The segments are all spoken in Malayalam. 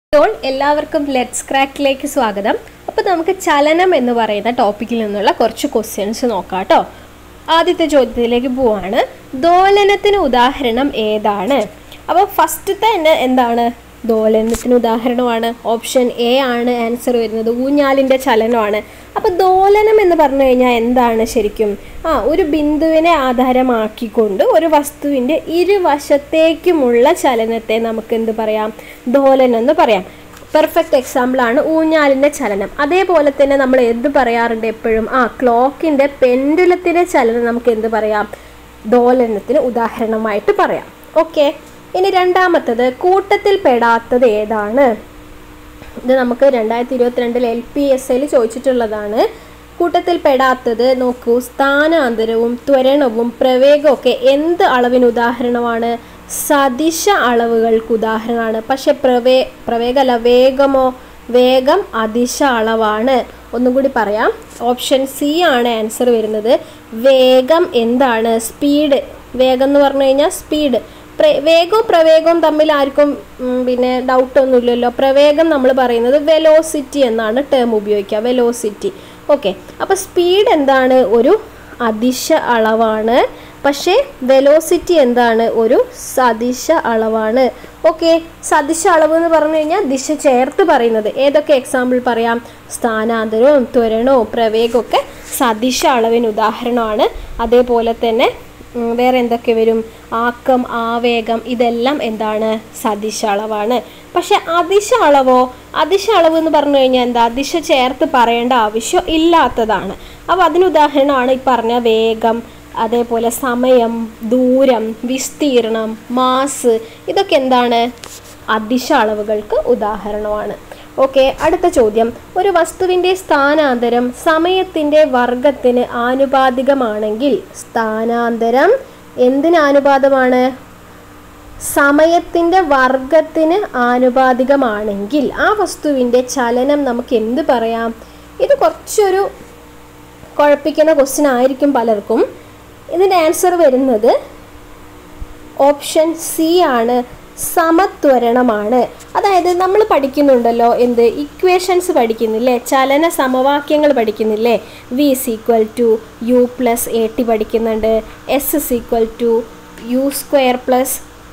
എല്ലാവർക്കും ലെറ്റ്സ് ക്രാക്കിലേക്ക് സ്വാഗതം. അപ്പോൾ നമുക്ക് ചലനം എന്ന് പറയുന്ന ടോപ്പിക്കിൽ നിന്നുള്ള കുറച്ച് ക്വസ്റ്റ്യൻസ് നോക്കാം കേട്ടോ. ആദ്യത്തെ ചോദ്യത്തിലേക്ക് പോവാണ്. ദോലനത്തിന് ഉദാഹരണം ഏതാണ്? അപ്പോൾ ഫസ്റ്റത്തെ തന്നെ എന്താണ്? ദോലനത്തിന് ഉദാഹരണമാണ് ഓപ്ഷൻ എ ആണ് ആൻസർ വരുന്നത്. ഊഞ്ഞാലിൻ്റെ ചലനമാണ്. അപ്പോൾ ദോലനം എന്ന് പറഞ്ഞു കഴിഞ്ഞാൽ എന്താണ് ശരിക്കും? ഒരു ബിന്ദുവിനെ ആധാരമാക്കിക്കൊണ്ട് ഒരു വസ്തുവിൻ്റെ ഇരുവശത്തേക്കുമുള്ള ചലനത്തെ നമുക്ക് എന്ത് പറയാം? ദോലനം എന്ന് പറയാം. പെർഫെക്റ്റ് എക്സാമ്പിളാണ് ഊഞ്ഞാലിൻ്റെ ചലനം. അതേപോലെ തന്നെ നമ്മൾ എന്ത് പറയാറുണ്ട് എപ്പോഴും? ക്ലോക്കിൻ്റെ പെൻഡുലത്തിൻ്റെ ചലനം നമുക്ക് എന്ത് പറയാം? ദോലനത്തിന് ഉദാഹരണമായിട്ട് പറയാം. ഓക്കെ, ഇനി രണ്ടാമത്തത് കൂട്ടത്തിൽ പെടാത്തത് ഏതാണ്? ഇത് നമുക്ക് 2022 LPSL ചോദിച്ചിട്ടുള്ളതാണ്. കൂട്ടത്തിൽ പെടാത്തത് നോക്കൂ, സ്ഥാനാന്തരവും ത്വരണവും പ്രവേഗവും ഒക്കെ എന്ത് അളവിന് ഉദാഹരണമാണ്? സദിശ അളവുകൾക്ക് ഉദാഹരണമാണ്. പക്ഷെ പ്രവേഗമല്ല, വേഗമോ? വേഗം അദിശ അളവാണ്. ഒന്നും കൂടി പറയാം, ഓപ്ഷൻ സി ആണ് ആൻസർ വരുന്നത്. വേഗം എന്താണ്? സ്പീഡ്. വേഗം എന്ന് പറഞ്ഞു കഴിഞ്ഞാൽ സ്പീഡ്. വേഗവും പ്രവേഗവും തമ്മിൽ ആർക്കും പിന്നെ ഡൗട്ടൊന്നുമില്ലല്ലോ. പ്രവേഗം നമ്മൾ പറയുന്നത് വെലോസിറ്റി എന്നാണ് ടേം ഉപയോഗിക്കുക, വെലോസിറ്റി. ഓക്കെ, അപ്പോൾ സ്പീഡ് എന്താണ്? ഒരു അദിശ അളവാണ്. പക്ഷേ വെലോസിറ്റി എന്താണ്? ഒരു സദിശ അളവാണ്. ഓക്കെ, സദിശ അളവ് എന്ന് പറഞ്ഞു കഴിഞ്ഞാൽ ദിശ ചേർത്ത് പറയുന്നത്. ഏതൊക്കെ എക്സാമ്പിൾ പറയാം? സ്ഥാനാന്തരവും ത്വരണവും പ്രവേഗവും ഒക്കെ സദിശ അളവിന് ഉദാഹരണമാണ്. അതേപോലെ തന്നെ വേറെ എന്തൊക്കെ വരും? ആക്കം, ആവേഗം, ഇതെല്ലാം എന്താണ്? സദിശ അളവാണ്. പക്ഷെ അദിശ അളവോ? അദിശ അളവ് എന്ന് പറഞ്ഞു കഴിഞ്ഞാൽ എന്താ? ദിശ ചേർത്ത് പറയേണ്ട ആവശ്യം ഇല്ലാത്തതാണ്. അപ്പോൾ അതിന് ഉദാഹരണമാണ് ഈ പറഞ്ഞ വേഗം, അതേപോലെ സമയം, ദൂരം, വിസ്തീർണം, മാസ്, ഇതൊക്കെ എന്താണ്? അദിശ അളവുകൾക്ക് ഉദാഹരണമാണ്. ഓക്കെ, അടുത്ത ചോദ്യം. ഒരു വസ്തുവിൻ്റെ സ്ഥാനാന്തരം സമയത്തിൻ്റെ വർഗത്തിന് ആനുപാതികമാണെങ്കിൽ, സ്ഥാനാന്തരം എന്തിന് ആനുപാതമാണ്? സമയത്തിൻ്റെ വർഗത്തിന് ആനുപാതികമാണെങ്കിൽ ആ വസ്തുവിൻ്റെ ചലനം നമുക്ക് എന്ത് പറയാം? ഇത് കുറച്ചൊരു കുഴപ്പിക്കുന്ന ക്വസ്റ്റ്യൻ ആയിരിക്കും പലർക്കും. ഇതിൻ്റെ ആൻസർ വരുന്നത് ഓപ്ഷൻ സി ആണ്, സമത്വരണമാണ്. അതായത് നമ്മൾ പഠിക്കുന്നുണ്ടല്ലോ എന്ത്? ഇക്വേഷൻസ് പഠിക്കുന്നില്ലേ? ചലന സമവാക്യങ്ങൾ പഠിക്കുന്നില്ലേ? V = U + AT പഠിക്കുന്നുണ്ട്. S = U²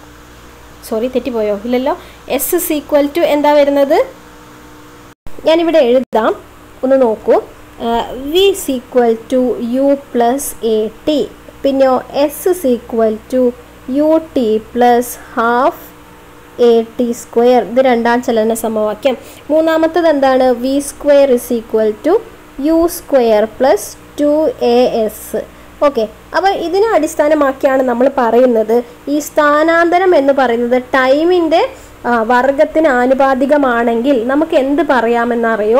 + തെറ്റിപ്പോയോ? ഇല്ലല്ലോ. S = എന്താ വരുന്നത്? ഞാനിവിടെ എഴുതാം, ഒന്ന് നോക്കൂ. V = U + AT. പിന്നെയോ S = UT + ½ AT². ഇത് രണ്ടാം ചലന സമവാക്യം. മൂന്നാമത്തത് എന്താണ്? V² = U² + 2AS. ഓക്കെ, അപ്പോൾ ഇതിനെ അടിസ്ഥാനമാക്കിയാണ് നമ്മൾ പറയുന്നത് ഈ സ്ഥാനാന്തരം എന്ന് പറയുന്നത് ടൈമിൻ്റെ വർഗത്തിന് ആനുപാതികമാണെങ്കിൽ നമുക്ക് എന്ത് പറയാമെന്നറിയോ?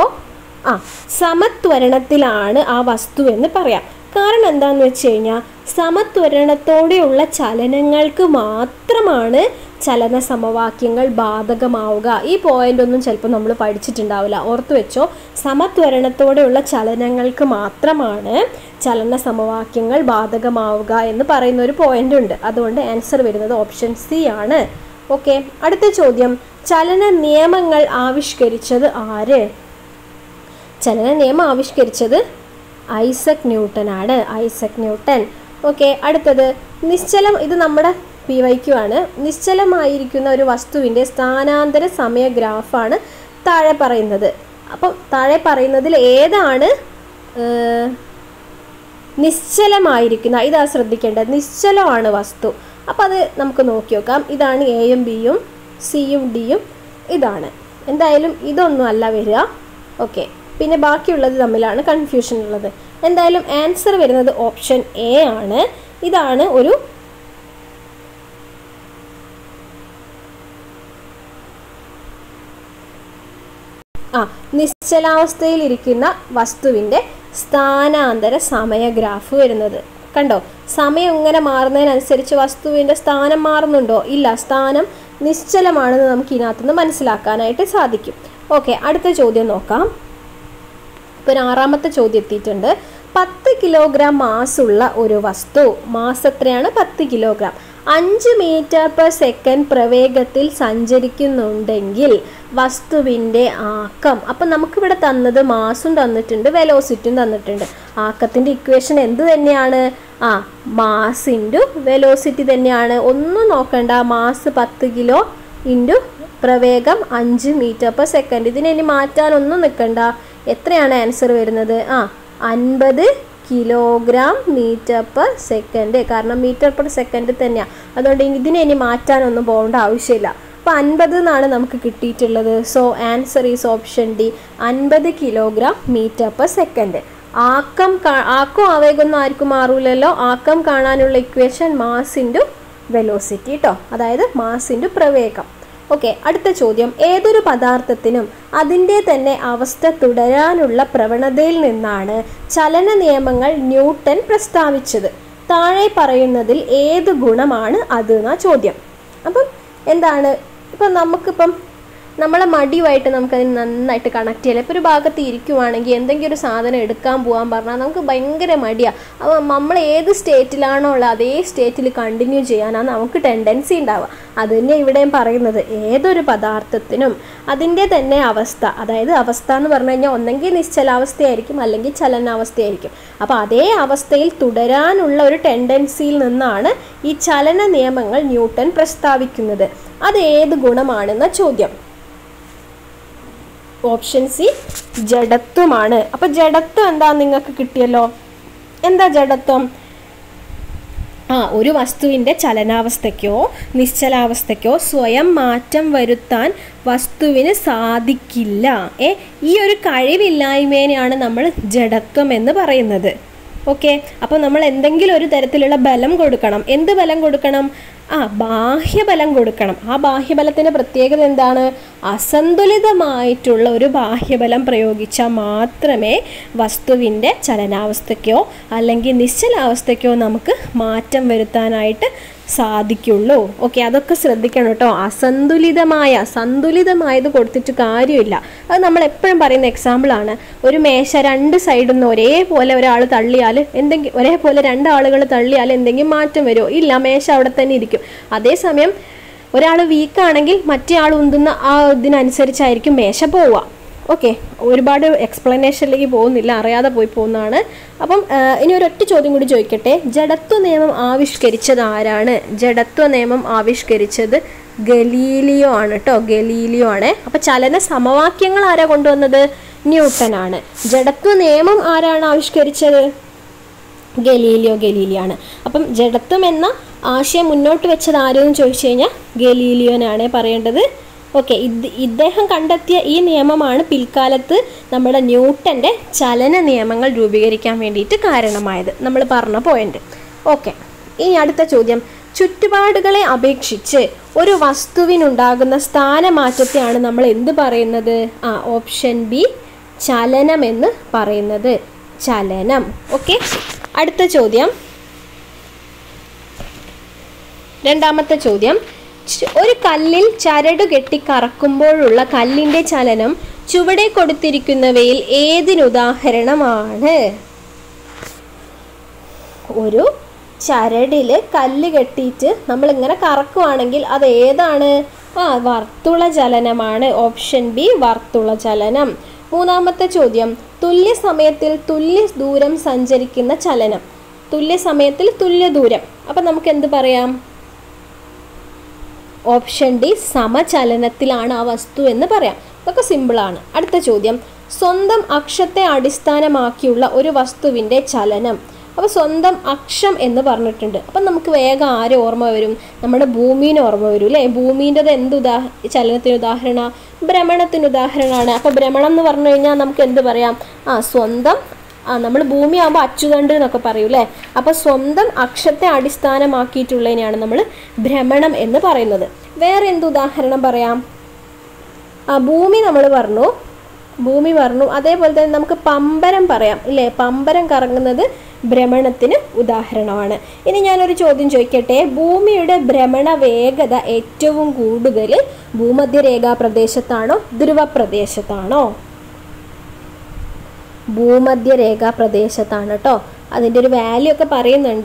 സമത്വരണത്തിലാണ് ആ വസ്തു എന്ന് പറയാം. കാരണം എന്താണെന്ന് വെച്ച് കഴിഞ്ഞാൽ സമത്വരണത്തോടെയുള്ള ചലനങ്ങൾക്ക് മാത്രമാണ് ചലന സമവാക്യങ്ങൾ ബാധകമാവുക. ഈ പോയിന്റ് ഒന്നും ചിലപ്പോൾ നമ്മൾ പഠിച്ചിട്ടുണ്ടാവില്ല, ഓർത്തു വെച്ചോ. സമത്വരണത്തോടെയുള്ള ചലനങ്ങൾക്ക് മാത്രമാണ് ചലന സമവാക്യങ്ങൾ ബാധകമാവുക എന്ന് പറയുന്ന ഒരു പോയിന്റ് ഉണ്ട്. അതുകൊണ്ട് ആൻസർ വരുന്നത് ഓപ്ഷൻ സി ആണ്. ഓക്കെ, അടുത്ത ചോദ്യം. ചലന നിയമങ്ങൾ ആവിഷ്കരിച്ചത് ആര്? ചലന നിയമം ആവിഷ്കരിച്ചത് ഐസക് ന്യൂട്ടൻ ആണ്. Isaac Newton. ഓക്കെ, അടുത്തത് നിശ്ചലം. ഇത് നമ്മുടെ PYQ ആണ്. നിശ്ചലമായിരിക്കുന്ന ഒരു വസ്തുവിൻ്റെ സ്ഥാനാന്തര സമയ ഗ്രാഫാണ് താഴെ പറയുന്നത്. അപ്പം താഴെ പറയുന്നതിൽ ഏതാണ് നിശ്ചലമായിരിക്കുന്ന? ഇതാ ശ്രദ്ധിക്കേണ്ടത്, നിശ്ചലമാണ് വസ്തു. അപ്പം അത് നമുക്ക് നോക്കി നോക്കാം. ഇതാണ് എയും ബിയും സിയും ഡിയും. ഇതാണ് എന്തായാലും ഇതൊന്നും അല്ല വരിക. ഓക്കെ, പിന്നെ ബാക്കിയുള്ളത് തമ്മിലാണ് കൺഫ്യൂഷൻ ഉള്ളത്. എന്തായാലും ആൻസർ വരുന്നത് ഓപ്ഷൻ എ ആണ്. ഇതാണ് ഒരു നിശ്ചലാവസ്ഥയിലിരിക്കുന്ന വസ്തുവിൻ്റെ സ്ഥാനാന്തര സമയ ഗ്രാഫ് വരുന്നത്. കണ്ടോ, സമയം ഇങ്ങനെ മാറുന്നതിനനുസരിച്ച് വസ്തുവിൻ്റെ സ്ഥാനം മാറുന്നുണ്ടോ? ഇല്ല, സ്ഥാനം നിശ്ചലമാണെന്ന് നമുക്ക് ഇതിനകത്തുനിന്ന് മനസ്സിലാക്കാനായിട്ട് സാധിക്കും. ഓക്കെ, അടുത്ത ചോദ്യം നോക്കാം. ഇപ്പോൾ 6ാമത്തെ ചോദ്യം എത്തിയിട്ടുണ്ട്. 10 കിലോഗ്രാം മാസുള്ള ഒരു വസ്തു, മാസ് എത്രയാണ്? 10 കിലോഗ്രാം. 5 മീറ്റർ/സെക്കൻഡ് പ്രവേഗത്തിൽ സഞ്ചരിക്കുന്നുണ്ടെങ്കിൽ വസ്തുവിൻ്റെ ആക്കം, അപ്പം നമുക്കിവിടെ തന്നത് മാസും തന്നിട്ടുണ്ട്, വെലോസിറ്റിയും തന്നിട്ടുണ്ട്. ആക്കത്തിൻ്റെ ഇക്വേഷൻ എന്ത് തന്നെയാണ്? മാസ് ഇൻറ്റു വെലോസിറ്റി തന്നെയാണ്. ഒന്നും നോക്കണ്ട, മാസ് 10 കിലോ ഇൻറ്റു പ്രവേഗം 5 മീറ്റർ/സെക്കൻഡ്. ഇതിനെ ഇനി മാറ്റാനൊന്നും നിൽക്കണ്ട. എത്രയാണ് ആൻസർ വരുന്നത്? 50 കിലോഗ്രാം മീറ്റർ/സെക്കൻഡ്. കാരണം മീറ്റർ/സെക്കൻഡ് തന്നെയാണ്, അതുകൊണ്ട് ഇതിനെ ഇനി മാറ്റാനൊന്നും പോകേണ്ട ആവശ്യമില്ല. അപ്പോൾ 50 എന്നാണ് നമുക്ക് കിട്ടിയിട്ടുള്ളത്. So answer is option D, 50 kilogram metre per second. ആക്കം ആവേഗമൊന്നും ആർക്കും മാറൂലല്ലോ. ആക്കം കാണാനുള്ള ഇക്വേഷൻ മാസ് ഇൻറ്റു വെലോസിറ്റി കേട്ടോ, അതായത് മാസ് ഇൻറ്റു പ്രവേഗം. ഓക്കെ, അടുത്ത ചോദ്യം. ഏതൊരു പദാർത്ഥത്തിനും അതിൻ്റെ തന്നെ അവസ്ഥ തുടരാനുള്ള പ്രവണതയിൽ നിന്നാണ് ചലന നിയമങ്ങൾ ന്യൂട്ടൺ പ്രസ്താവിച്ചത്? താഴെ പറയുന്നതിൽ ഏത് ഗുണമാണ് അത് എന്നാ ചോദ്യം. അപ്പം എന്താണ്, ഇപ്പം നമുക്കിപ്പം നമ്മളെ മടിയുമായിട്ട് നമുക്കതിന് നന്നായിട്ട് കണക്ട് ചെയ്യാം. ഇപ്പോൾ ഒരു ഭാഗത്ത് ഇരിക്കുവാണെങ്കിൽ എന്തെങ്കിലും ഒരു സാധനം എടുക്കാൻ പോകാൻ പറഞ്ഞാൽ നമുക്ക് ഭയങ്കര മടിയാണ്. അപ്പോൾ നമ്മൾ ഏത് സ്റ്റേറ്റിലാണോ ഉള്ളത് അതേ സ്റ്റേറ്റിൽ കണ്ടിന്യൂ ചെയ്യാനാണ് നമുക്ക് ടെൻഡൻസി ഉണ്ടാവുക. അത് തന്നെ ഇവിടെയും പറയുന്നത്, ഏതൊരു പദാർത്ഥത്തിനും അതിൻ്റെ തന്നെ അവസ്ഥ, അതായത് അവസ്ഥ എന്ന് പറഞ്ഞു കഴിഞ്ഞാൽ ഒന്നെങ്കിൽ നിശ്ചലാവസ്ഥയായിരിക്കും അല്ലെങ്കിൽ ചലനാവസ്ഥയായിരിക്കും. അപ്പോൾ അതേ അവസ്ഥയിൽ തുടരാനുള്ള ഒരു ടെൻഡൻസിയിൽ നിന്നാണ് ഈ ചലന നിയമങ്ങൾ ന്യൂട്ടൺ പ്രസ്താവിക്കുന്നത്. അത് ഏത് ഗുണമാണെന്ന ചോദ്യം. ഓപ്ഷൻ സി ജഡത്വമാണ്. അപ്പോൾ ജഡത്വം എന്താ നിങ്ങൾക്ക് കിട്ടിയല്ലോ. എന്താ ജഡത്വം? ഒരു വസ്തുവിൻ്റെ ചലനാവസ്ഥയ്ക്കോ നിശ്ചലാവസ്ഥയ്ക്കോ സ്വയം മാറ്റം വരുത്താൻ വസ്തുവിന് സാധിക്കില്ല. ഈ ഒരു കഴിവില്ലായ്മേനെയാണ് നമ്മൾ ജഡത്വം എന്ന് പറയുന്നത്. ഓക്കെ, അപ്പോൾ നമ്മൾ എന്തെങ്കിലും ഒരു തരത്തിലുള്ള ബലം കൊടുക്കണം. എന്ത് ബലം കൊടുക്കണം? ബാഹ്യബലം കൊടുക്കണം. ആ ബാഹ്യബലത്തിൻ്റെ പ്രത്യേകത എന്താണ്? അസന്തുലിതമായിട്ടുള്ള ഒരു ബാഹ്യബലം പ്രയോഗിച്ചാൽ മാത്രമേ വസ്തുവിൻ്റെ ചലനാവസ്ഥയ്ക്കോ അല്ലെങ്കിൽ നിശ്ചലാവസ്ഥയ്ക്കോ നമുക്ക് മാറ്റം വരുത്താനായിട്ട് സാധിക്കുള്ളൂ. ഓക്കെ, അതൊക്കെ ശ്രദ്ധിക്കണം കേട്ടോ. സന്തുലിതമായത് കൊടുത്തിട്ട് കാര്യമില്ല. അത് നമ്മൾ എപ്പോഴും പറയുന്ന എക്സാമ്പിളാണ്. ഒരു മേശ രണ്ട് സൈഡിൽ നിന്ന് ഒരേപോലെ ഒരാൾ തള്ളിയാൽ ഒരേപോലെ രണ്ടാളുകൾ തള്ളിയാൽ എന്തെങ്കിലും മാറ്റം വരുമോ? ഇല്ല, മേശ അവിടെ തന്നെ ഇരിക്കും. അതേസമയം ഒരാൾ വീക്കാണെങ്കിൽ മറ്റേ ആൾ ഉന്തുന്ന ആ ഇതിനനുസരിച്ചായിരിക്കും മേശ പോവുക. ഓക്കെ, ഒരുപാട് എക്സ്പ്ലനേഷനിലേക്ക് പോകുന്നില്ല, അറിയാതെ പോയി പോകുന്നതാണ്. അപ്പം ഇനി ഒരൊറ്റ ചോദ്യം കൂടി ചോദിക്കട്ടെ. ജഡത്വ നിയമം ആവിഷ്കരിച്ചത് ആരാണ്? ജഡത്വ നിയമം ആവിഷ്കരിച്ചത് ഗലീലിയോ ആണ് കേട്ടോ, ഗലീലിയോ ആണ്. അപ്പം ചലന സമവാക്യങ്ങൾ ആരാ കൊണ്ടുവന്നത്? ന്യൂട്ടനാണ്. ജഡത്വ നിയമം ആരാണ് ആവിഷ്കരിച്ചത്? ഗലീലിയാണ്. അപ്പം ജഡത്വം എന്ന ആശയം മുന്നോട്ട് വെച്ചത് ആരെന്ന് ചോദിച്ചു കഴിഞ്ഞാൽ ഗലീലിയോനാണ് പറയേണ്ടത്. ഓക്കെ, ഇദ്ദേഹം കണ്ടെത്തിയ ഈ നിയമമാണ് പിൽക്കാലത്ത് നമ്മുടെ ന്യൂട്ടൻ്റെ ചലന നിയമങ്ങൾ രൂപീകരിക്കാൻ വേണ്ടിയിട്ട് കാരണമായത്, നമ്മൾ പറഞ്ഞ പോയിന്റ്. ഓക്കെ, ഇനി അടുത്ത ചോദ്യം. ചുറ്റുപാടുകളെ അപേക്ഷിച്ച് ഒരു വസ്തുവിനുണ്ടാകുന്ന സ്ഥാനമാറ്റത്തെയാണ് നമ്മൾ എന്ത് പറയുന്നത്? ഓപ്ഷൻ ബി ചലനം എന്ന് പറയുന്നത്. ചലനം. ഓക്കെ, അടുത്ത ചോദ്യം. രണ്ടാമത്തെ ചോദ്യം. ഒരു കല്ലിൽ ചരട് കെട്ടി കറക്കുമ്പോഴുള്ള കല്ലിൻ്റെ ചലനം ചുവടെ കൊടുത്തിരിക്കുന്നവയിൽ ഏതിനുദാഹരണമാണ്? ഒരു ചരടിൽ കല്ല് കെട്ടിയിട്ട് നമ്മളിങ്ങനെ കറക്കുവാണെങ്കിൽ അത് ഏതാണ്? വർത്തുള ചലനമാണ്. ഓപ്ഷൻ ബി വർത്തുള ചലനം. മൂന്നാമത്തെ ചോദ്യം. തുല്യ സമയത്തിൽ തുല്യ ദൂരം സഞ്ചരിക്കുന്ന ചലനം. തുല്യ സമയത്തിൽ തുല്യ ദൂരം. അപ്പം നമുക്ക് എന്ത് പറയാം? ഓപ്ഷൻ ഡി സമചലനത്തിലാണ് ആ വസ്തു എന്ന് പറയാം. ഇതൊക്കെ സിമ്പിളാണ്. അടുത്ത ചോദ്യം. സ്വന്തം അക്ഷത്തെ അടിസ്ഥാനമാക്കിയുള്ള ഒരു വസ്തുവിൻ്റെ ചലനം. അപ്പോൾ സ്വന്തം അക്ഷം എന്ന് പറഞ്ഞിട്ടുണ്ട്. അപ്പം നമുക്ക് വേഗം ആരെ ഓർമ്മ വരും? നമ്മുടെ ഭൂമീനെ ഓർമ്മ വരും അല്ലേ? ഭൂമീൻ്റെത് ചലനത്തിന് ഉദാഹരണ? ഭ്രമണത്തിന് ഉദാഹരണമാണ്. അപ്പോൾ ഭ്രമണം എന്ന് പറഞ്ഞു കഴിഞ്ഞാൽ നമുക്ക് എന്ത് പറയാം? സ്വന്തം നമ്മൾ ഭൂമിയാകുമ്പോൾ അച്ചുതണ്ട് എന്നൊക്കെ പറയും അല്ലേ? അപ്പോൾ സ്വന്തം അക്ഷത്തെ അടിസ്ഥാനമാക്കിയിട്ടുള്ളതിനെയാണ് നമ്മൾ ഭ്രമണം എന്ന് പറയുന്നത്. വേറെ എന്ത് ഉദാഹരണം പറയാം? ഭൂമി നമ്മൾ പറഞ്ഞു. അതേപോലെ തന്നെ നമുക്ക് പമ്പരം പറയാം ഇല്ലേ? പമ്പരം കറങ്ങുന്നത് ഭ്രമണത്തിന് ഉദാഹരണമാണ്. ഇനി ഞാനൊരു ചോദ്യം ചോദിക്കട്ടെ. ഭൂമിയുടെ ഭ്രമണ വേഗത ഏറ്റവും കൂടുതൽ ഭൂമധ്യരേഖാ പ്രദേശത്താണോ ധ്രുവപ്രദേശത്താണോ? ഭൂമധ്യരേഖാ പ്രദേശത്താണ് കേട്ടോ. അതിൻ്റെ ഒരു വാല്യൂ ഒക്കെ പറയുന്നുണ്ട്.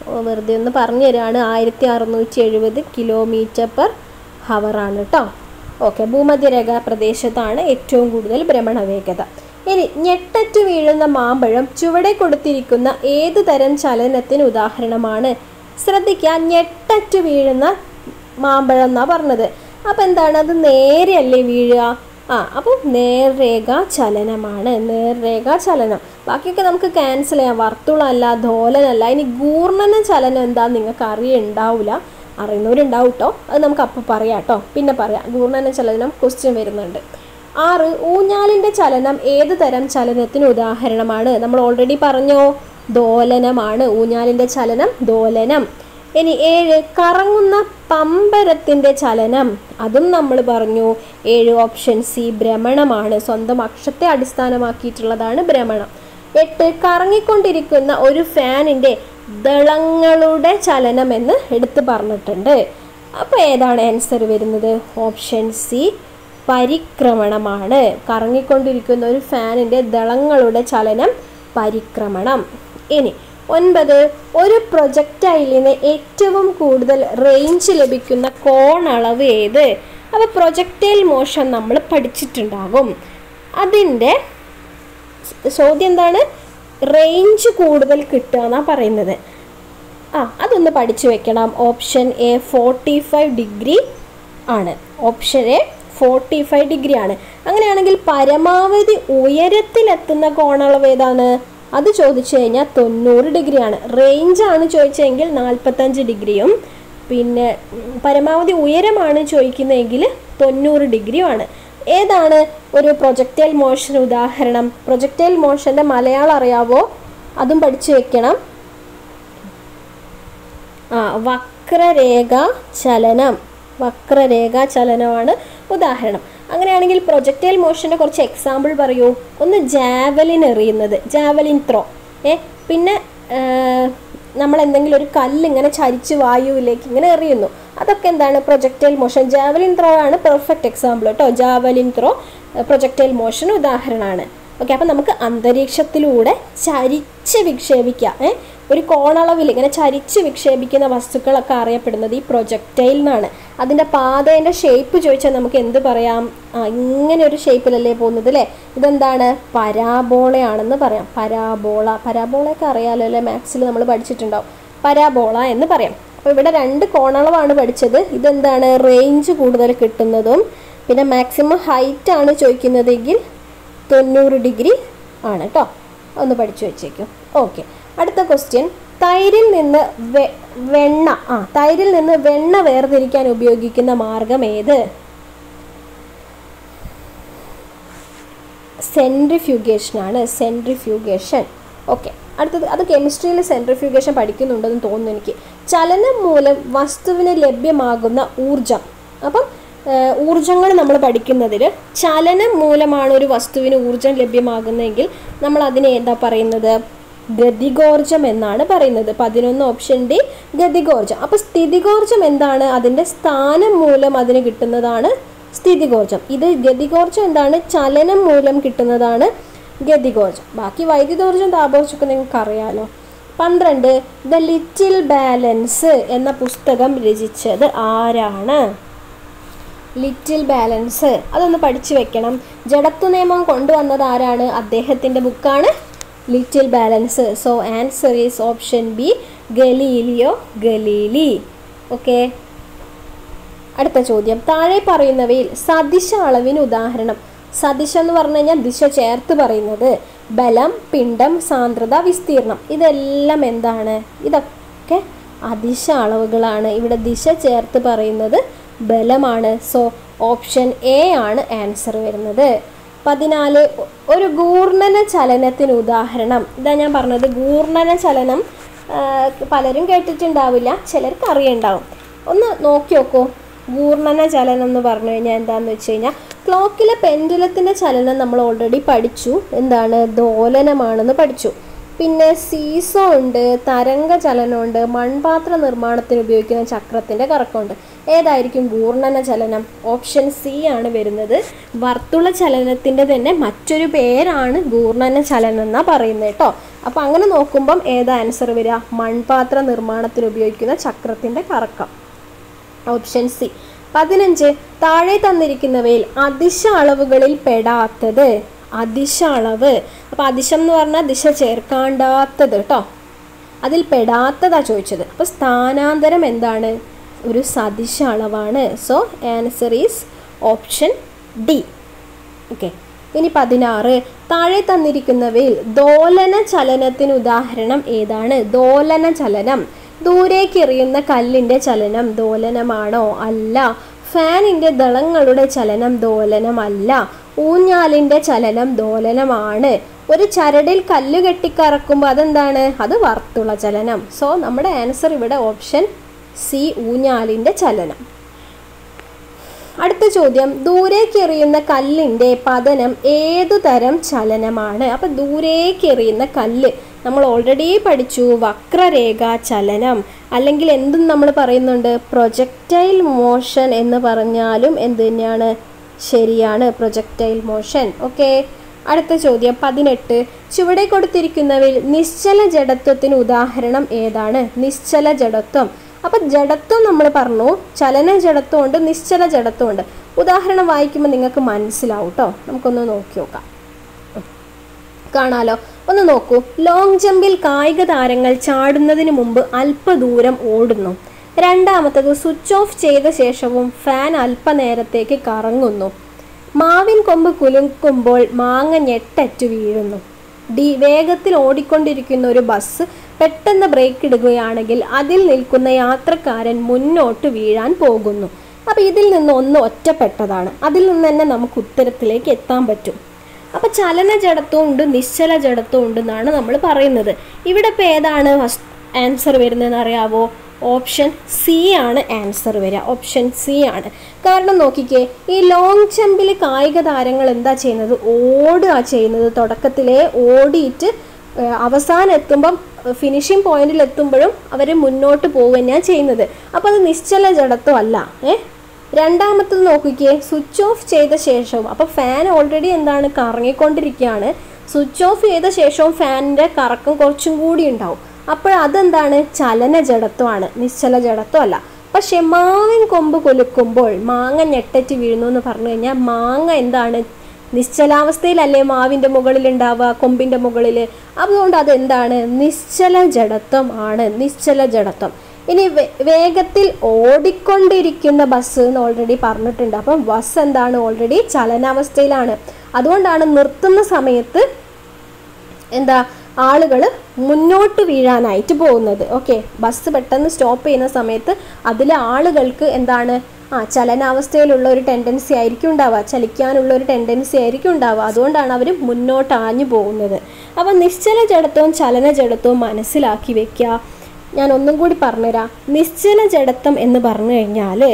വെറുതെ ഒന്ന് പറഞ്ഞു തരാണ്. 1670 km/h ആണ് കേട്ടോ. ഓക്കെ, ഭൂമധ്യരേഖാ പ്രദേശത്താണ് ഏറ്റവും കൂടുതൽ ഭ്രമണ വേഗത. ഇനി ഞെട്ടറ്റു വീഴുന്ന മാമ്പഴം ചുവടെ കൊടുത്തിരിക്കുന്ന ഏത് തരം ചലനത്തിന് ഉദാഹരണമാണ്? ശ്രദ്ധിക്കുക, ഞെട്ടറ്റു വീഴുന്ന മാമ്പഴം എന്നാ പറഞ്ഞത്. അപ്പം എന്താണ്, അത് നേരെയല്ലേ വീഴുക? അപ്പം നേർരേഖാ ചലനമാണ്, നേർരേഖാ ചലനം. ബാക്കിയൊക്കെ നമുക്ക് ക്യാൻസൽ ചെയ്യാം. വർത്തുളമല്ല, ധോലനല്ല. ഇനി ഗൂർണന ചലനം എന്താന്ന് നിങ്ങൾക്ക് അറിയുണ്ടാവില്ല, അറിയുന്നവരുണ്ടാവും കേട്ടോ. അത് നമുക്ക് അപ്പം പറയാം കേട്ടോ, പിന്നെ പറയാം. ഗൂർണന ചലനം ക്വസ്റ്റ്യൻ വരുന്നുണ്ട്. 6, ഊഞ്ഞാലിൻ്റെ ചലനം ഏത് തരം ചലനത്തിന് ഉദാഹരണമാണ്? നമ്മൾ ഓൾറെഡി പറഞ്ഞോ, ദോലനമാണ്. ഊഞ്ഞാലിൻ്റെ ചലനം ദോലനം. ഇനി 7, കറങ്ങുന്ന പമ്പരത്തിൻ്റെ ചലനം, അതും നമ്മൾ പറഞ്ഞു. 7 ഓപ്ഷൻ സി ഭ്രമണമാണ്. സ്വന്തം അക്ഷത്തെ അടിസ്ഥാനമാക്കിയിട്ടുള്ളതാണ് ഭ്രമണം. 8, കറങ്ങിക്കൊണ്ടിരിക്കുന്ന ഒരു ഫാനിൻ്റെ ദളങ്ങളുടെ ചലനം എന്ന് എടുത്ത് പറഞ്ഞിട്ടുണ്ട്. അപ്പോൾ ഏതാണ് ആൻസർ വരുന്നത്? Option C പരിക്രമണമാണ്. കറങ്ങിക്കൊണ്ടിരിക്കുന്ന ഒരു ഫാനിൻ്റെ ദളങ്ങളുടെ ചലനം പരിക്രമണം. ഇനി 9, ഒരു പ്രൊജക്ടൈലിന് ഏറ്റവും കൂടുതൽ റേഞ്ച് ലഭിക്കുന്ന കോണളവ് ഏത്? അപ്പോൾ പ്രൊജക്ടൈൽ മോഷൻ നമ്മൾ പഠിച്ചിട്ടുണ്ടാകും. അതിൻ്റെ ചോദ്യം എന്താണ്? റേഞ്ച് കൂടുതൽ കിട്ടുക എന്നാണ് പറയുന്നത്. അതൊന്ന് പഠിച്ചു വെക്കണം. ഓപ്ഷൻ എ 45 ഡിഗ്രി ആണ്. ഓപ്ഷൻ എ 45 ഡിഗ്രി ആണ്. അങ്ങനെയാണെങ്കിൽ പരമാവധി ഉയരത്തിലെത്തുന്ന കോണളവ് ഏതാണ്? അത് ചോദിച്ചു കഴിഞ്ഞാൽ 90 ഡിഗ്രിയാണ്. റേഞ്ചാണ് ചോദിച്ചതെങ്കിൽ 45 ഡിഗ്രിയും, പിന്നെ പരമാവധി ഉയരമാണ് ചോദിക്കുന്നതെങ്കിൽ 90 ഡിഗ്രിയുമാണ്. ഏതാണ് ഒരു പ്രൊജക്ടൈൽ മോഷൻ ഉദാഹരണം? പ്രൊജക്ടൈൽ മോഷൻ്റെ മലയാളം അറിയാവോ? അതും പഠിച്ചു വെക്കണം. വക്രരേഖാ ചലനം. വക്രരേഖാ ചലനമാണ് ഉദാഹരണം. അങ്ങനെയാണെങ്കിൽ പ്രൊജക്ടൈൽ മോഷൻ്റെ കുറച്ച് എക്സാമ്പിൾ പറയൂ. ഒന്ന് ജാവലിൻ എറിയുന്നത്, ജാവലിൻ ത്രോ. പിന്നെ നമ്മൾ എന്തെങ്കിലും ഒരു കല്ല് ഇങ്ങനെ ചരിച്ച് വായുവിലേക്ക് ഇങ്ങനെ എറിയുന്നു, അതൊക്കെ എന്താണ്? Projectile motion. ജാവലിൻ ത്രോ ആണ് പെർഫെക്റ്റ് എക്സാമ്പിൾ കേട്ടോ. ജാവലിൻ ത്രോ പ്രൊജക്ടൈൽ മോഷന് ഉദാഹരണമാണ്. ഓക്കെ, അപ്പം നമുക്ക് അന്തരീക്ഷത്തിലൂടെ ചരിച്ച് വിക്ഷേപിക്കാം. ഒരു കോണളവിൽ ഇങ്ങനെ ചരിച്ച് വിക്ഷേപിക്കുന്ന വസ്തുക്കളൊക്കെ അറിയപ്പെടുന്നത് ഈ പ്രൊജക്ടൈൽ എന്നാണ്. അതിൻ്റെ പാതേൻ്റെ ഷേപ്പ് ചോദിച്ചാൽ നമുക്ക് എന്ത് പറയാം? ഇങ്ങനെ ഒരു ഷേപ്പിലല്ലേ പോകുന്നത് അല്ലേ? ഇതെന്താണ്? പരാബോളയാണെന്ന് പറയാം. പരാബോളയൊക്കെ അറിയാമല്ലോ അല്ലേ, മാത്സിൽ നമ്മൾ പഠിച്ചിട്ടുണ്ടാവും. പരാബോള എന്ന് പറയാം. അപ്പോൾ ഇവിടെ 2 കോണളവാണ് പഠിച്ചത്. ഇതെന്താണ്? റേഞ്ച് കൂടുതൽ കിട്ടുന്നതും, പിന്നെ മാക്സിമം ഹൈറ്റ് ആണ് ചോദിക്കുന്നതെങ്കിൽ 90 ഡിഗ്രി ആണ് കേട്ടോ. ഒന്ന് പഠിച്ചു വെച്ചേക്കും. ഓക്കെ, അടുത്ത ക്വസ്റ്റ്യൻ. തൈരിൽ നിന്ന് വെണ്ണ വേർതിരിക്കാൻ ഉപയോഗിക്കുന്ന മാർഗം ഏത്? സെൻട്രിഫ്യൂഗേഷൻ ആണ്. സെൻട്രിഫ്യൂഗേഷൻ. ഓക്കെ, അടുത്തത് അത് കെമിസ്ട്രിയിൽ സെൻട്രിഫ്യൂഗേഷൻ പഠിക്കുന്നുണ്ടെന്ന് തോന്നുന്നു എനിക്ക്. ചലനം മൂലം വസ്തുവിന് ലഭ്യമാകുന്ന ഊർജം. അപ്പം ഊർജങ്ങൾ നമ്മൾ പഠിക്കുന്നതിൽ ചലനം മൂലമാണ് ഒരു വസ്തുവിന് ഊർജം ലഭ്യമാകുന്നതെങ്കിൽ നമ്മൾ അതിനെ എന്താ പറയുന്നത്? ഗതികോർജം എന്നാണ് പറയുന്നത്. 11 ഓപ്ഷൻ ഡി ഗതികോർജം. അപ്പോൾ സ്ഥിതികോർജം എന്താണ്? അതിൻ്റെ സ്ഥാനം മൂലം അതിന് കിട്ടുന്നതാണ് സ്ഥിതികോർജം. ഇത് ഗതികോർജം എന്താണ്? ചലനം മൂലം കിട്ടുന്നതാണ് ഗതികോർജം. ബാക്കി വൈദ്യുതോർജം, താപോർജമൊക്കെ നിങ്ങൾക്ക് അറിയാമല്ലോ. 12 ദ ലിറ്റിൽ ബാലൻസ് എന്ന പുസ്തകം രചിച്ചത് ആരാണ്? ലിറ്റിൽ ബാലൻസ് അതൊന്ന് പഠിച്ചു വെക്കണം. ജഡത്വ നിയമം കൊണ്ടുവന്നത് ആരാണ്? അദ്ദേഹത്തിൻ്റെ ബുക്കാണ് little balance. So answer is option B Galileo Galilei. Okay, അടുത്ത ചോദ്യം. താഴെ പറയുന്നവയിൽ സദിശ അളവിന് ഉദാഹരണം. സദിശ എന്ന് പറഞ്ഞു കഴിഞ്ഞാൽ ദിശ ചേർത്ത് പറയുന്നത്. ബലം, പിണ്ഡം, സാന്ദ്രത, വിസ്തീർണം, ഇതെല്ലാം എന്താണ്? ഇതൊക്കെ അതിശ അളവുകളാണ്. ഇവിടെ ദിശ ചേർത്ത് പറയുന്നത് ബലമാണ്. സോ ഓപ്ഷൻ എ ആണ് ആൻസർ വരുന്നത്. 14 ഒരു ഗൂർണന ചലനത്തിന് ഉദാഹരണം. ഇതാ ഞാൻ പറഞ്ഞത്, ഗൂർണന ചലനം പലരും കേട്ടിട്ടുണ്ടാവില്ല, ചിലർക്ക് അറിയുണ്ടാവും. ഒന്ന് നോക്കി നോക്കൂ. ഗൂർണന ചലനം എന്ന് പറഞ്ഞു കഴിഞ്ഞാൽ എന്താണെന്ന് വെച്ച് കഴിഞ്ഞാൽ, ക്ലോക്കിലെ പെൻഡുലത്തിൻ്റെ ചലനം നമ്മൾ ഓൾറെഡി പഠിച്ചു. എന്താണ്? ദോലനമാണെന്ന് പഠിച്ചു. പിന്നെ സീസോ ഉണ്ട്, തരംഗ ചലനമുണ്ട്, മൺപാത്ര നിർമ്മാണത്തിന് ഉപയോഗിക്കുന്ന ചക്രത്തിൻ്റെ കറക്കമുണ്ട്. ഏതായിരിക്കും ഘൂർണന ചലനം? ഓപ്ഷൻ സി ആണ് വരുന്നത്. വർത്തുള ചലനത്തിൻ്റെ തന്നെ മറ്റൊരു പേരാണ് ഘൂർണന ചലനം എന്നാണ് പറയുന്നത് കേട്ടോ. അപ്പോൾ അങ്ങനെ നോക്കുമ്പം ഏതാ ആൻസർ വരിക? മൺപാത്ര നിർമ്മാണത്തിന് ഉപയോഗിക്കുന്ന ചക്രത്തിൻ്റെ കറക്കം, ഓപ്ഷൻ സി. 15 താഴെ തന്നിരിക്കുന്നവയിൽ അതിശ അളവുകളിൽ പെടാത്തത്. അതിശ അളവ്, അപ്പോൾ അതിശം എന്ന് പറഞ്ഞാൽ ദിശ ചേർക്കാണ്ടാത്തത് കേട്ടോ, അതിൽ പെടാത്തതാ ചോദിച്ചത്. അപ്പോൾ സ്ഥാനാന്തരം എന്താണ്? ഒരു സദിശ അളവാണ്. So answer is option D. Okay. ഇനി 16 താഴെ തന്നിരിക്കുന്നവയിൽ ദോലന ചലനത്തിന് ഉദാഹരണം ഏതാണ്? ദോലന ചലനം. ദൂരേക്ക് എറിയുന്ന കല്ലിൻ്റെ ചലനം ദോലനമാണോ? അല്ല. ഫാനിൻ്റെ ദളങ്ങളുടെ ചലനം ദോലനമല്ല. ഊഞ്ഞാലിൻ്റെ ചലനം ദോലനമാണ്. ഒരു ചരടിൽ കല്ല് കെട്ടിക്കറക്കുമ്പോൾ അതെന്താണ്? അത് വർത്തുള ചലനം. സോ നമ്മുടെ ആൻസർ ഇവിടെ ഓപ്ഷൻ സി, ഊഞ്ഞാലിൻ്റെ ചലനം. അടുത്ത ചോദ്യം, ദൂരേക്ക് എറിയുന്ന കല്ലിൻ്റെ പതനം ഏതു തരം ചലനമാണ്? അപ്പം ദൂരേക്ക് എറിയുന്ന കല്ല് നമ്മൾ ഓൾറെഡി പഠിച്ചു, വക്രരേഖ ചലനം, അല്ലെങ്കിൽ എന്തും നമ്മൾ പറയുന്നുണ്ട്, പ്രൊജക്റ്റൈൽ മോഷൻ എന്ന് പറഞ്ഞാലും എന്ത് തന്നെയാണ്? ശരിയാണ്, പ്രൊജക്റ്റൈൽ മോഷൻ. ഓക്കെ. അടുത്ത ചോദ്യം 18 ചുവടെ കൊടുത്തിരിക്കുന്നവയിൽ നിശ്ചല ജഡത്വത്തിന് ഉദാഹരണം ഏതാണ്? നിശ്ചല ജഡത്വം. അപ്പം ജഡത്വം നമ്മൾ പറഞ്ഞു, ചലന ജഡത്വമുണ്ട്, നിശ്ചല ജഡത്വമുണ്ട്. ഉദാഹരണം വായിക്കുമ്പോൾ നിങ്ങൾക്ക് മനസ്സിലാവും കേട്ടോ. നമുക്കൊന്ന് നോക്കി നോക്കാം, കാണാലോ. ഒന്ന് നോക്കൂ. ലോങ് ജമ്പിൽ കായിക താരങ്ങൾ ചാടുന്നതിന് മുമ്പ് അല്പദൂരം ഓടുന്നു. രണ്ടാമത്തത് സ്വിച്ച് ഓഫ് ചെയ്ത ശേഷവും ഫാൻ അല്പനേരത്തേക്ക് കറങ്ങുന്നു. മാവിൻ കൊമ്പ് കുലുക്കുമ്പോൾ മാങ്ങ ഞെട്ടറ്റു വീഴുന്നു. ഡി വേഗത്തിൽ ഓടിക്കൊണ്ടിരിക്കുന്ന ഒരു ബസ് പെട്ടെന്ന് ബ്രേക്ക് ഇടുകയാണെങ്കിൽ അതിൽ നിൽക്കുന്ന യാത്രക്കാരൻ മുന്നോട്ട് വീഴാൻ പോകുന്നു. അപ്പോൾ ഇതിൽ നിന്ന് ഒന്ന് ഒറ്റപ്പെട്ടതാണ്, അതിൽ നിന്ന് തന്നെ നമുക്ക് ഉത്തരത്തിലേക്ക് എത്താൻ പറ്റും. അപ്പോൾ ചലന ജഡത്വം ഉണ്ട്, നിശ്ചല ജഡത്വം ഉണ്ടെന്നാണ് നമ്മൾ പറയുന്നത്. ഇവിടെ ഇപ്പോൾ ഏതാണ് ആൻസർ വരുന്നതെന്ന് അറിയാവോ? ഓപ്ഷൻ സി ആണ് ആൻസർ വരിക. ഓപ്ഷൻ സി ആണ്. കാരണം നോക്കിക്കേ, ഈ ലോങ് ജമ്പിൽ കായിക താരങ്ങൾ എന്താ ചെയ്യുന്നത്? ഓടുക ചെയ്യുന്നത്. തുടക്കത്തിലേ ഓടിയിട്ട് അവസാനം എത്തുമ്പം ഫിനിഷിംഗ് പോയിന്റിൽ എത്തുമ്പോഴും അവർ മുന്നോട്ട് പോവുക തന്നെയാണ് ചെയ്യുന്നത്. അപ്പോൾ അത് നിശ്ചല ജഡത്വം അല്ല. രണ്ടാമത്തത് നോക്കിക്കേ, സ്വിച്ച് ഓഫ് ചെയ്ത ശേഷവും, അപ്പോൾ ഫാൻ ഓൾറെഡി എന്താണ്? കറങ്ങിക്കൊണ്ടിരിക്കുകയാണ്. സ്വിച്ച് ഓഫ് ചെയ്ത ശേഷവും ഫാനിൻ്റെ കറക്കം കുറച്ചും കൂടി ഉണ്ടാവും. അപ്പോൾ അതെന്താണ്? ചലന ജഡത്വമാണ്, നിശ്ചല ജഡത്വം അല്ല. പക്ഷെ മാവിൻ കൊമ്പ് കൊലുക്കുമ്പോൾ മാങ്ങ ഞെട്ടറ്റ് വീഴുന്നു എന്ന് പറഞ്ഞു കഴിഞ്ഞാൽ മാങ്ങ എന്താണ്? നിശ്ചലാവസ്ഥയിലല്ലേ മാവിൻ്റെ മുകളിൽ ഉണ്ടാവുക, കൊമ്പിൻ്റെ മുകളിൽ. അതുകൊണ്ട് അതെന്താണ്? നിശ്ചല ജഡത്വം ആണ്, നിശ്ചല ജഡത്വം. ഇനി വേഗത്തിൽ ഓടിക്കൊണ്ടിരിക്കുന്ന ബസ് എന്ന് ഓൾറെഡി പറഞ്ഞിട്ടുണ്ട്. അപ്പം ബസ് എന്താണ്? ഓൾറെഡി ചലനാവസ്ഥയിലാണ്. അതുകൊണ്ടാണ് നിർത്തുന്ന സമയത്ത് എന്താ ആളുകൾ മുന്നോട്ട് വീഴാനായിട്ട് പോകുന്നത്. ഓക്കെ. ബസ് പെട്ടെന്ന് സ്റ്റോപ്പ് ചെയ്യുന്ന സമയത്ത് അതിലെ ആളുകൾക്ക് എന്താണ്? ചലനാവസ്ഥയിലുള്ള ഒരു ടെൻഡൻസി ആയിരിക്കും ഉണ്ടാവുക, ചലിക്കാനുള്ള ഒരു ടെൻഡൻസി ആയിരിക്കും ഉണ്ടാവുക. അതുകൊണ്ടാണ് അവർ മുന്നോട്ട് ആഞ്ഞു പോകുന്നത്. അപ്പം നിശ്ചല ജഡത്വവും ചലന ജഡത്വവും മനസ്സിലാക്കി വെക്കുക. ഞാൻ ഒന്നും കൂടി പറഞ്ഞുതരാം. നിശ്ചല ജഡത്വം എന്ന് പറഞ്ഞു കഴിഞ്ഞാൽ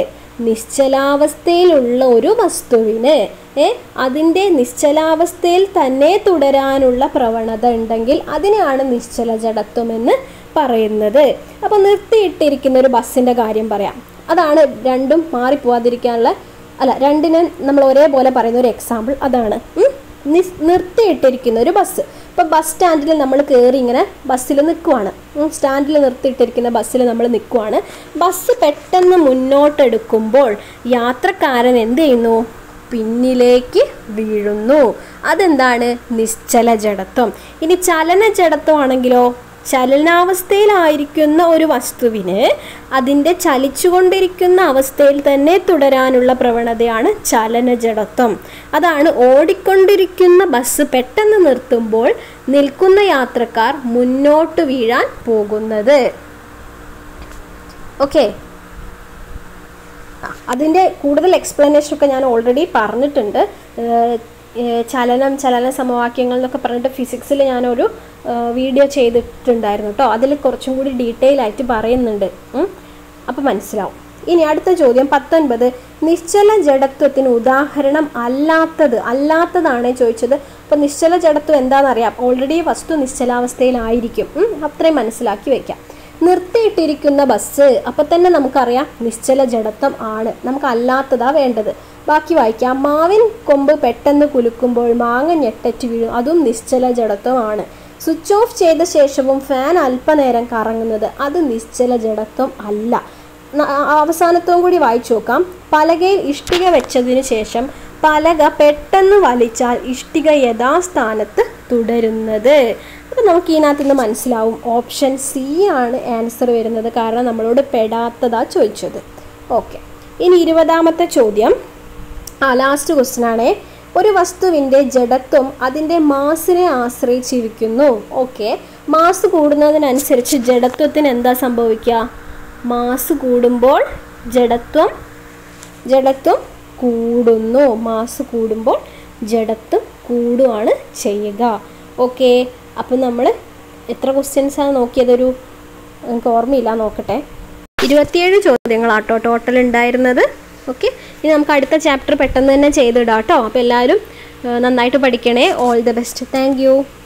നിശ്ചലാവസ്ഥയിലുള്ള ഒരു വസ്തുവിന് അതിൻ്റെ നിശ്ചലാവസ്ഥയിൽ തന്നെ തുടരാനുള്ള പ്രവണത ഉണ്ടെങ്കിൽ അതിനെയാണ് നിശ്ചല ജഡത്വം എന്ന് പറയുന്നത്. അപ്പോൾ നിർത്തിയിട്ടിരിക്കുന്ന ഒരു ബസ്സിൻ്റെ കാര്യം പറയാം. അതാണ് രണ്ടും മാറിപ്പോവാതിരിക്കാനുള്ള, അല്ല രണ്ടിനും നമ്മൾ ഒരേപോലെ പറയുന്ന ഒരു എക്സാമ്പിൾ അതാണ്. നിർത്തിയിട്ടിരിക്കുന്ന ഒരു ബസ്. ഇപ്പോൾ ബസ് സ്റ്റാൻഡിൽ നമ്മൾ കയറി ഇങ്ങനെ ബസ്സിൽ നിൽക്കുവാണ്, സ്റ്റാൻഡിൽ നിർത്തിയിട്ടിരിക്കുന്ന ബസ്സിൽ നമ്മൾ നിൽക്കുവാണ്. ബസ് പെട്ടെന്ന് മുന്നോട്ടെടുക്കുമ്പോൾ യാത്രക്കാരൻ എന്ത് ചെയ്യുന്നു? പിന്നിലേക്ക് വീഴുന്നു. അതെന്താണ്? നിശ്ചല ജഡത്വം. ഇനി ചലന ജഡത്വം ആണെങ്കിലോ, ചലനാവസ്ഥയിലായിരിക്കുന്ന ഒരു വസ്തുവിന് അതിൻ്റെ ചലിച്ചുകൊണ്ടിരിക്കുന്ന അവസ്ഥയിൽ തന്നെ തുടരാനുള്ള പ്രവണതയാണ് ചലന ജഡത്വം. അതാണ് ഓടിക്കൊണ്ടിരിക്കുന്ന ബസ് പെട്ടെന്ന് നിർത്തുമ്പോൾ നിൽക്കുന്ന യാത്രക്കാർ മുന്നോട്ട് വീഴാൻ പോകുന്നത്. ഓക്കെ. അതിൻ്റെ കൂടുതൽ എക്സ്പ്ലനേഷനൊക്കെ ഞാൻ ഓൾറെഡി പറഞ്ഞിട്ടുണ്ട്. ചലന സമവാക്യങ്ങൾ എന്നൊക്കെ പറഞ്ഞിട്ട് ഫിസിക്സിൽ ഞാനൊരു വീഡിയോ ചെയ്തിട്ടുണ്ടായിരുന്നു കേട്ടോ. അതിൽ കുറച്ചും കൂടി ഡീറ്റെയിൽ ആയിട്ട് പറയുന്നുണ്ട്. അപ്പോൾ മനസ്സിലാവും. ഇനി അടുത്ത ചോദ്യം 19 നിശ്ചല ജഡത്വത്തിന് ഉദാഹരണം അല്ലാത്തതാണ് ചോദിച്ചത്. അപ്പോൾ നിശ്ചല ജഡത്വം എന്താണെന്നറിയാം. ഓൾറെഡി വസ്തു നിശ്ചലാവസ്ഥയിലായിരിക്കും, അത്രയും മനസ്സിലാക്കി വയ്ക്കാം. നിർത്തിയിട്ടിരിക്കുന്ന ബസ്, അപ്പം തന്നെ നമുക്കറിയാം നിശ്ചല ജഡത്വം ആണ്. നമുക്ക് അല്ലാത്തതാ വേണ്ടത്. ബാക്കി വായിക്കാം. മാവിൻ കൊമ്പ് പെട്ടെന്ന് കുലുക്കുമ്പോൾ മാങ്ങ ഞെട്ടറ്റ് വീഴും, അതും നിശ്ചല ജഡത്വമാണ്. സ്വിച്ച് ഓഫ് ചെയ്ത ശേഷവും ഫാൻ അല്പനേരം കറങ്ങുന്നത്, അത് നിശ്ചല ജഡത്വം അല്ല. അവസാനത്തും കൂടി വായിച്ചു നോക്കാം. പലകയിൽ ഇഷ്ടിക വെച്ചതിന് ശേഷം പലക പെട്ടെന്ന് വലിച്ചാൽ ഇഷ്ടിക യഥാസ്ഥാനത്ത് തുടരുന്നത്. അപ്പം നമുക്ക് ഇതിനകത്ത് നിന്ന് മനസ്സിലാവും ഓപ്ഷൻ സി ആണ് ആൻസർ വരുന്നത്. കാരണം നമ്മളോട് പെടാത്തതാ ചോദിച്ചത്. ഓക്കെ, ഇനി 20ാമത്തെ ചോദ്യം, ലാസ്റ്റ് ക്വസ്റ്റ്യൻ ആണേ. ഒരു വസ്തുവിൻ്റെ ജഡത്വം അതിൻ്റെ മാസിനെ ആശ്രയിച്ചിരിക്കുന്നു. ഓക്കെ, മാസ് കൂടുന്നതിനനുസരിച്ച് ജഡത്വത്തിന് എന്താ സംഭവിക്കുക? മാസ് കൂടുമ്പോൾ ജഡത്വം കൂടുന്നു. മാസ് കൂടുമ്പോൾ ജഡത്വം കൂടുകയാണ് ചെയ്യുക. ഓക്കെ, അപ്പം നമ്മൾ എത്ര ക്വസ്റ്റ്യൻസാണ് നോക്കിയത്? എനിക്ക് ഓർമ്മയില്ല, നോക്കട്ടെ. 27 ചോദ്യങ്ങളാട്ടോ ടോട്ടൽ ഉണ്ടായിരുന്നത്. ഓക്കെ, ഇനി നമുക്ക് അടുത്ത ചാപ്റ്റർ പെട്ടെന്ന് തന്നെ ചെയ്തിടാം കേട്ടോ. അപ്പോൾ എല്ലാവരും നന്നായിട്ട് പഠിക്കണേ. All the best. Thank U.